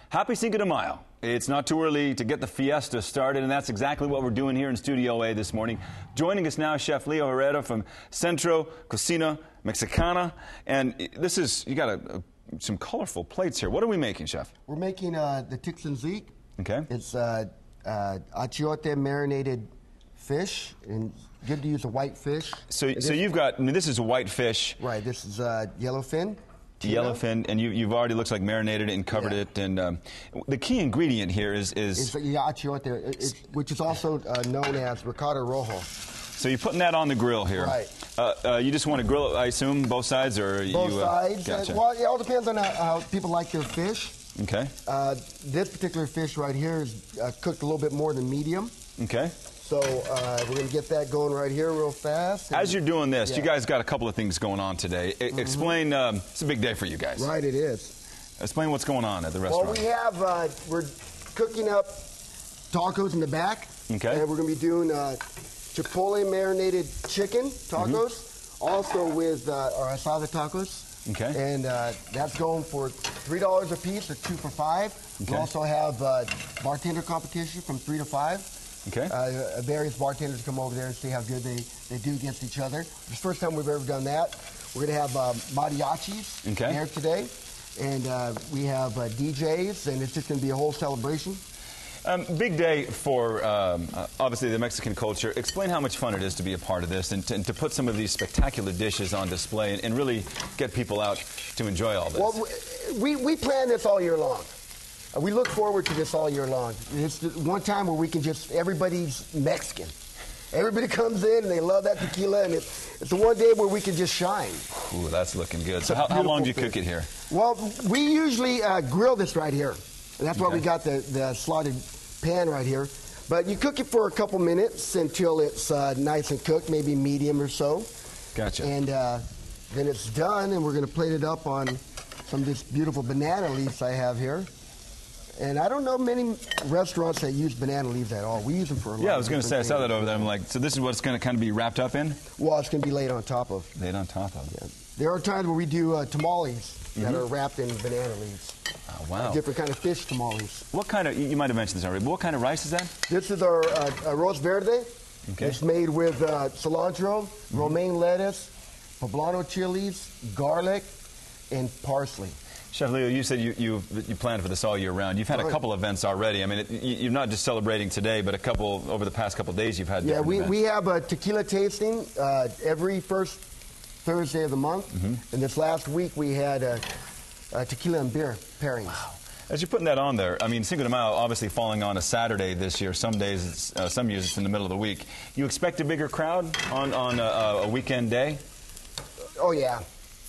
Happy Cinco de Mayo. It's not too early to get the fiesta started, and that's exactly what we're doing here in Studio A this morning. Joining us now, Chef Leo Herrera from Centro Cocina Mexicana. And this is, you got some colorful plates here. What are we making, Chef? We're making the Tixanzik. Okay. It's achiote marinated fish, and good to use a white fish. So you've got, I mean, this is a white fish. Right, this is yellowfin. Yellowfin, and you've already, looks like, marinated it and covered it. And the key ingredient here is achiote, which is also known as ricotta rojo. So you're putting that on the grill here. Right. You just want to grill it, I assume, both sides? Or both sides. Gotcha. Well, it all depends on how people like their fish. Okay. This particular fish right here is cooked a little bit more than medium. Okay. So we're going to get that going right here real fast. As you're doing this, you guys got a couple of things going on today. Explain, it's a big day for you guys. Right, it is. Explain what's going on at the restaurant. Well, we have, we're cooking up tacos in the back. Okay. And we're going to be doing chipotle marinated chicken tacos, also with our asada tacos. Okay. And that's going for $3 a piece, or 2 for $5. Okay. We also have bartender competition from 3 to 5. Okay. Various bartenders come over there and see how good they do against each other. It's the first time we've ever done that. We're going to have mariachis here today. And we have DJs, and it's just going to be a whole celebration. Big day for, obviously, the Mexican culture. Explain how much fun it is to be a part of this and to put some of these spectacular dishes on display and really get people out to enjoy all this. Well, we plan this all year long. We look forward to this all year long. It's the one time where we can just, everybody's Mexican. Everybody comes in and they love that tequila, and it's the one day where we can just shine. Ooh, that's looking good. So how long do you cook it here? Well, we usually grill this right here. And that's why we got the slotted pan right here. But you cook it for a couple minutes until it's nice and cooked, maybe medium or so. Gotcha. And then it's done, and we're going to plate it up on some of this beautiful banana leaves I have here. And I don't know many restaurants that use banana leaves at all. We use them for a lot. Yeah, I was going to say, I saw that over there. I'm like, so this is what it's going to kind of be wrapped up in? Well, it's going to be laid on top of. Laid on top of. Yeah. There are times where we do tamales that are wrapped in banana leaves. Oh, wow. Different kind of fish tamales. What kind of, you might have mentioned this already, but what kind of rice is that? This is our arroz verde. Okay. It's made with cilantro, romaine lettuce, poblano chilies, garlic, and parsley. Chef Leo, you said you planned for this all year round. You've had a couple events already. I mean, you're not just celebrating today, but a couple over the past couple of days you've had. Yeah, we have a tequila tasting every first Thursday of the month. And this last week we had tequila and beer pairings. Wow. As you're putting that on there, I mean, Cinco de Mayo obviously falling on a Saturday this year. Some days, some years it's in the middle of the week. You expect a bigger crowd on a weekend day? Oh, yeah.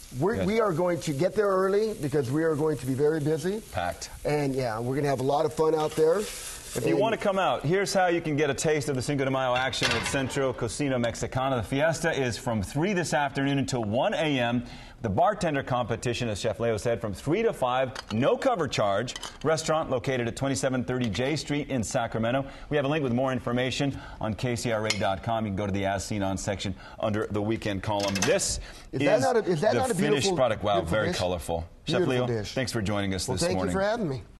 We are going to get there early because we are going to be very busy. Packed. And, yeah, we're going to have a lot of fun out there. If you want to come out, here's how you can get a taste of the Cinco de Mayo action at Centro Cocina Mexicana. The fiesta is from 3 this afternoon until 1 a.m. The bartender competition, as Chef Leo said, from 3 to 5, no cover charge. Restaurant located at 2730 J Street in Sacramento. We have a link with more information on KCRA.com. You can go to the As Seen On section under the weekend column. This is the finished product. Wow, very colorful. Chef Leo, thanks for joining us this morning. Thank you for having me.